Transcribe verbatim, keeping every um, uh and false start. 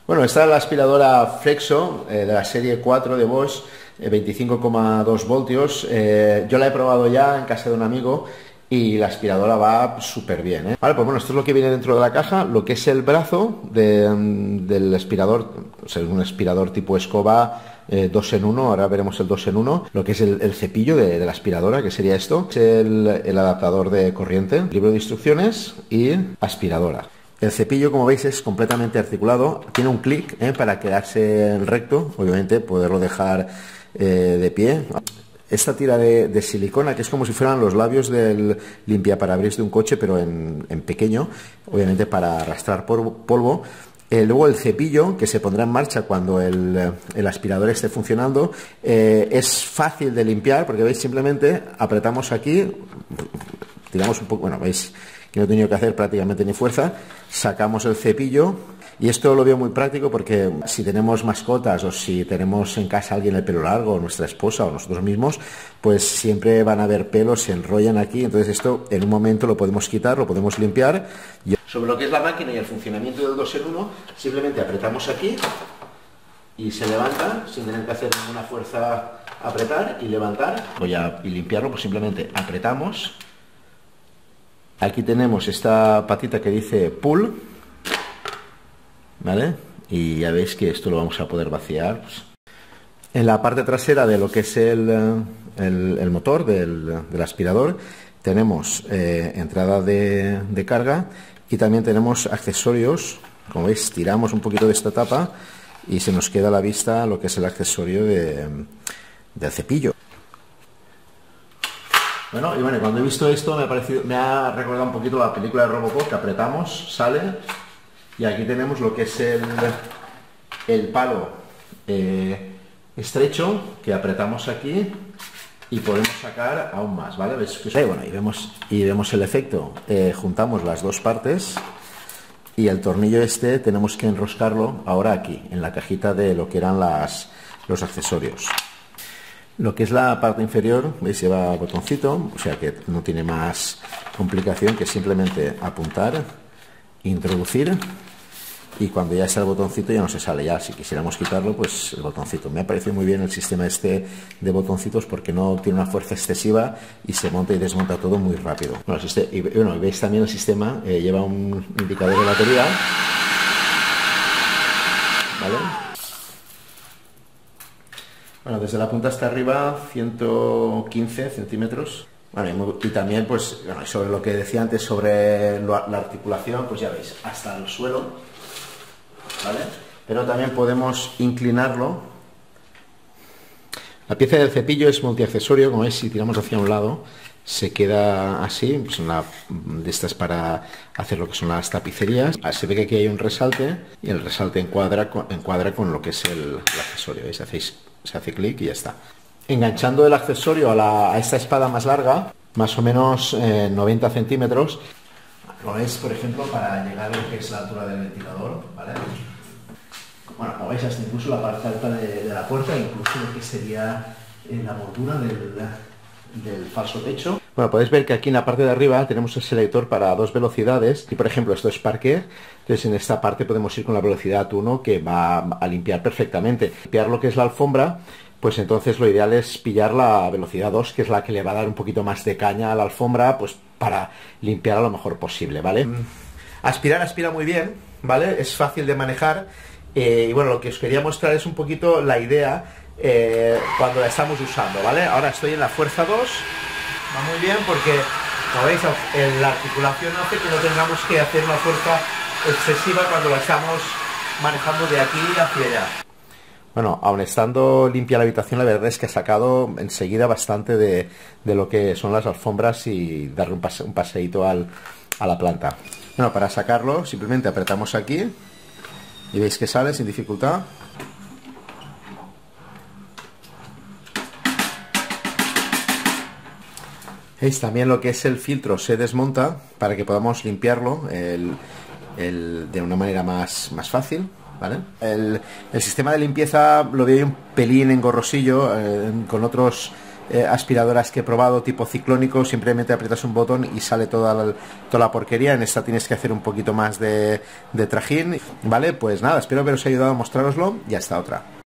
Bueno, esta es la aspiradora Flexo eh, de la serie cuatro de Bosch, eh, veinticinco coma dos voltios. Eh, yo la he probado ya en casa de un amigo y la aspiradora va súper bien, ¿eh? Vale, pues bueno, esto es lo que viene dentro de la caja, lo que es el brazo de, del aspirador, o sea, un aspirador tipo escoba eh, dos en uno, ahora veremos el dos en uno, lo que es el, el cepillo de, de la aspiradora, que sería esto, es el, el adaptador de corriente, libro de instrucciones y aspiradora. El cepillo, como veis, es completamente articulado, tiene un clic ¿eh? para quedarse recto, obviamente poderlo dejar eh, de pie. Esta tira de, de silicona, que es como si fueran los labios del limpiaparabrisas de un coche, pero en, en pequeño, obviamente para arrastrar polvo. Eh, luego el cepillo, que se pondrá en marcha cuando el, el aspirador esté funcionando, eh, es fácil de limpiar, porque veis, simplemente apretamos aquí, tiramos un poco, bueno, veis que no he tenido que hacer prácticamente ni fuerza, sacamos el cepillo. Y esto lo veo muy práctico porque si tenemos mascotas o si tenemos en casa a alguien el pelo largo, o nuestra esposa o nosotros mismos, pues siempre van a haber pelos, se enrollan aquí. Entonces esto en un momento lo podemos quitar, lo podemos limpiar. Sobre lo que es la máquina y el funcionamiento del dos en uno, simplemente apretamos aquí y se levanta sin tener que hacer ninguna fuerza, apretar y levantar. Voy a y limpiarlo, pues simplemente apretamos. Aquí tenemos esta patita que dice pull. ¿Vale? Y ya veis que esto lo vamos a poder vaciar. Pues. En la parte trasera de lo que es el, el, el motor del, del aspirador tenemos eh, entrada de, de carga y también tenemos accesorios. Como veis, tiramos un poquito de esta tapa y se nos queda a la vista lo que es el accesorio de, del cepillo. Bueno, y bueno, cuando he visto esto me ha, parecido, me ha recordado un poquito la película de Robocop, que apretamos, sale. Y aquí tenemos lo que es el, el palo eh, estrecho, que apretamos aquí y podemos sacar aún más, ¿vale? ¿Ves? Eh, bueno, y vemos, y vemos el efecto. Eh, juntamos las dos partes y el tornillo este tenemos que enroscarlo ahora aquí, en la cajita de lo que eran las, los accesorios. Lo que es la parte inferior, veis, lleva botoncito, o sea que no tiene más complicación que simplemente apuntar, introducir. Y cuando ya está el botoncito ya no se sale. Ya si quisiéramos quitarlo, pues el botoncito. Me ha parecido muy bien el sistema este de botoncitos porque no tiene una fuerza excesiva y se monta y desmonta todo muy rápido. Bueno, y, bueno, veis también el sistema, eh, lleva un indicador de batería, ¿vale? Bueno, desde la punta hasta arriba ciento quince centímetros. Bueno, y, y también, pues, bueno, sobre lo que decía antes sobre lo, la articulación, pues ya veis, hasta el suelo. ¿Vale? Pero también podemos inclinarlo. La pieza del cepillo es multiaccesorio, como veis, si tiramos hacia un lado se queda así, pues una de estas para hacer lo que son las tapicerías. Se ve que aquí hay un resalte y el resalte encuadra con, encuadra con lo que es el, el accesorio. ¿Veis? Hacéis, se hace clic y ya está. Enganchando el accesorio a, la, a esta espada más larga, más o menos eh, noventa centímetros, lo es, por ejemplo, para llegar a lo que es la altura del ventilador, ¿vale? Bueno, como veis, hasta incluso la parte alta de, de la puerta, incluso lo que sería eh, la moldura del, del falso techo. Bueno, podéis ver que aquí en la parte de arriba tenemos el selector para dos velocidades. Y por ejemplo, esto es parquet, entonces en esta parte podemos ir con la velocidad uno, que va a limpiar perfectamente. Limpiar lo que es la alfombra, pues entonces lo ideal es pillar la velocidad dos, que es la que le va a dar un poquito más de caña a la alfombra, pues para limpiar a lo mejor posible, ¿vale? Aspirar aspira muy bien, ¿vale? Es fácil de manejar. Eh, y bueno, lo que os quería mostrar es un poquito la idea eh, cuando la estamos usando, ¿vale? Ahora estoy en la fuerza dos, va muy bien porque, como veis, la articulación hace que no tengamos que hacer una fuerza excesiva cuando la estamos manejando de aquí hacia allá. Bueno, aun estando limpia la habitación, la verdad es que ha sacado enseguida bastante de, de lo que son las alfombras y darle un, pase, un paseíto al, a la planta. Bueno, para sacarlo simplemente apretamos aquí y veis que sale sin dificultad. ¿Veis? También lo que es el filtro se desmonta para que podamos limpiarlo el, el, de una manera más, más fácil, ¿vale? El, el sistema de limpieza lo veo un pelín engorrosillo, eh, con otros eh, aspiradoras que he probado tipo ciclónico, simplemente aprietas un botón y sale toda la, toda la porquería. En esta tienes que hacer un poquito más de, de trajín, ¿vale? Pues nada, espero haberos ayudado a mostraroslo y hasta otra.